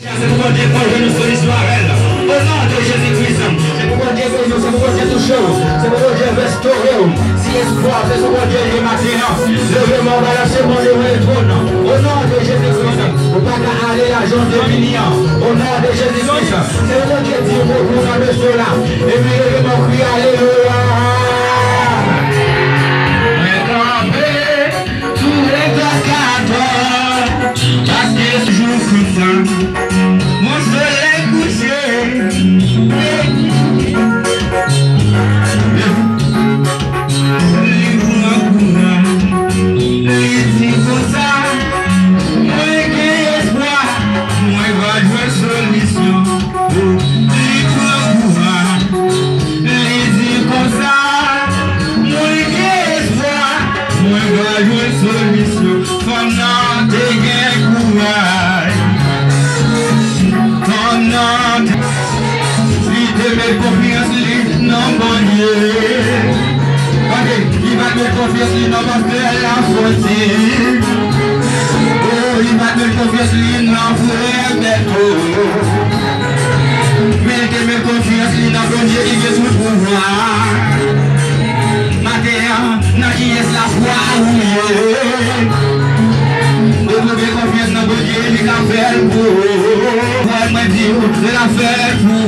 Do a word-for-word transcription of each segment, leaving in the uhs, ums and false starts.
C'est pour Dieu que je nous solution à elle. Au nom de Jésus-Christ. C'est pour Dieu que nous, c'est pour Dieu toucher. C'est pour Dieu restaurer. Si espoir, c'est pour Dieu les matins. Levez-moi, balancez mon devant le trône. Au nom de Jésus-Christ. Vous pas qu'à aller à Jean de Mignon. Au nom de Jésus-Christ. C'est pour Dieu qui vous pour dans le cela. Et puis levez-moi, crie alléluia. Tous les placateurs. Parce que ce jour comme ça. Mon soleil couché. Laissez comme ça. Moi qui espoir. Moi va jouer solution. Laissez comme ça. Moi qui espoir. Moi va jouer solution. Femme n'a dégain courage. Il met confiance non Bondye. Il va mettre confiance non parce qu'elle a fauté. Oh, il va mettre confiance non frère Beto. Mais il met confiance non Bondye qui a tout le pouvoir. Matin, non qui est la foi ou vous pouvez confiance dans Bondye qui a fait le pour. Moi je dis, je la fais pour.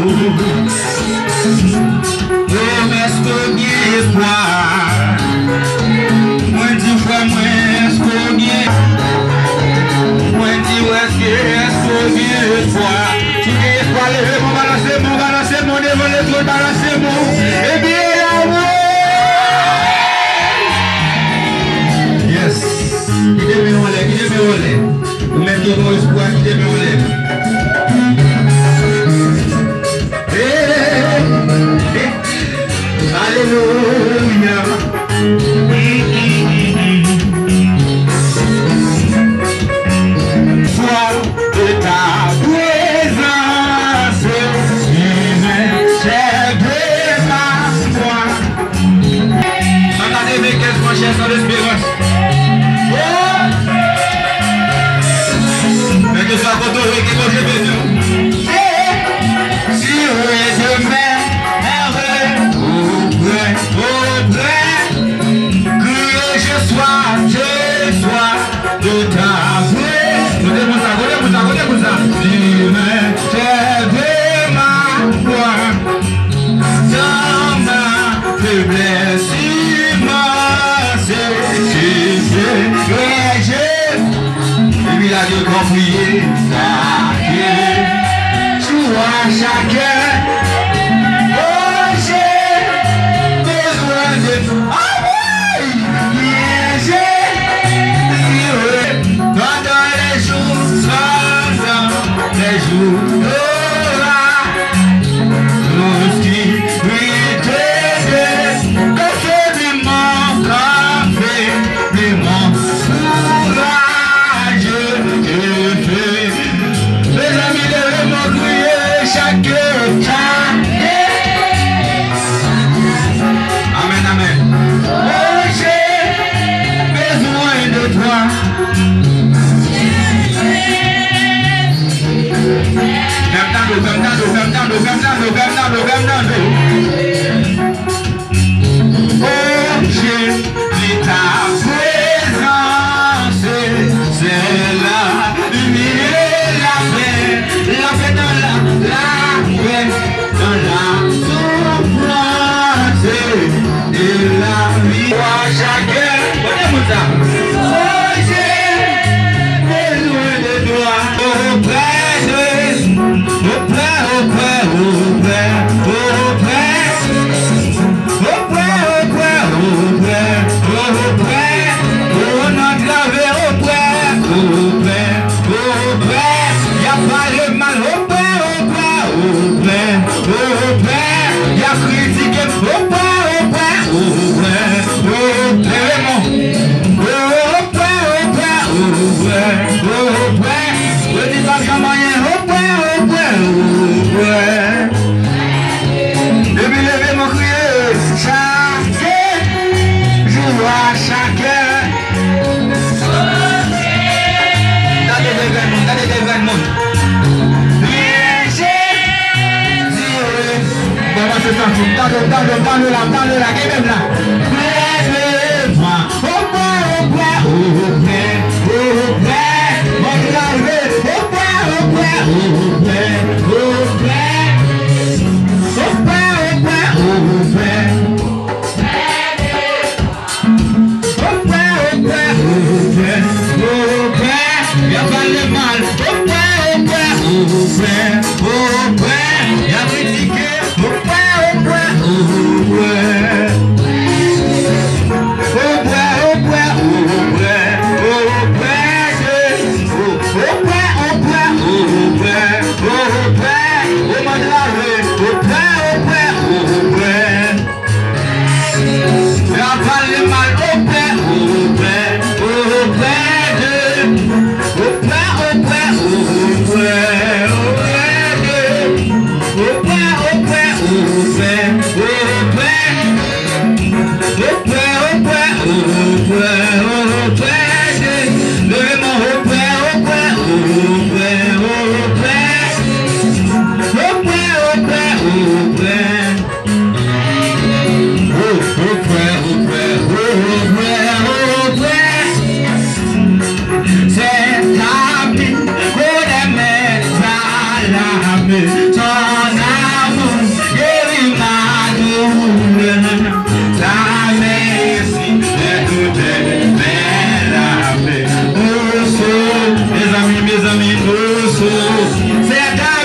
Oh, mais est-ce que bien espoir? Moi je dis, frère, moi est-ce que bien? Moi je dis, est-ce que est-ce que bien espoir? Si bien espoir, levez mon balancer, mon balancer, mon devant les autres, balancer mon. Et bien là, yes. Qui est bien olé, qui est bien olé. Vous mettez mon espoir, qui est bien olé. Alléluia. Foi de ta présence, c'est de ma foi. Entendez mes quinze manchettes sans l'espérance. Mais que ça va tomber, que moi je vais nous. Si on est demain. De ta vie, vous êtes ça, vous êtes ça, vous êtes ça. Dis-moi, c'est de ma foi, dans ma faiblesse, immense, c'est Jésus. Et puis là, Dieu qu'on prie, sois chacun. Oh, j'ai besoin de toi. Les jours là, nous qui brillent, que du mon café, du mon courage, les amis de mon crier chaque année. Amen, amen. Oh, j'ai besoin de toi. Fernando, Fernando, Fernando, Fernando, Fernando. Oh, j'ai vu ta présence, c'est la lumière, la paix, la paix dans la, la paix, dans la souffrance et la vie. Oh, chacun, prenez-moi ça. Oh, j'ai besoin de toi, auprès de auprès, auprès, auprès, auprès, auprès, auprès, auprès, auprès, on a gravé auprès, auprès, auprès, y'a pas le mal, auprès, auprès, auprès, auprès, y'a critiqué, auprès, auprès, auprès, auprès, auprès, auprès, auprès, auprès, je dis pas comment il est, auprès, auprès, auprès. Depuis lever mon crier, chacun, joue à chacun. Donnez des événements, donnez des événements. dans le, dans le, là, dans le, là, qui est même là. Près de moi, au près, au près, au près, au près, mon arrivé, au près, au près, au près, au près, au près, au près, au près. Au près, au près, au près, au près, y'a pas de mal, au près, au près, au près, au près, y'a critiqué, au près, au près, au près. Au près, au près, au près, au près, au près, au près, au près, au près, au mois de la rue, au près, au près, au près. Y'a pas de mal, au près, au près, au près de, au près, au près, au près, au près de, au près, au près, au près, au près, au près, au près, au près, au près de, levez-moi au près, au près, au près, au près, au près, au près, au près. Oh, au près, au près, au près, au près. C'est ta vie, qu'on aimait à l'âme, ton amour guérit ma douleur. La merci de toutes mes larmes. Nous sommes, mes amis, mes amis, nous sommes. C'est ta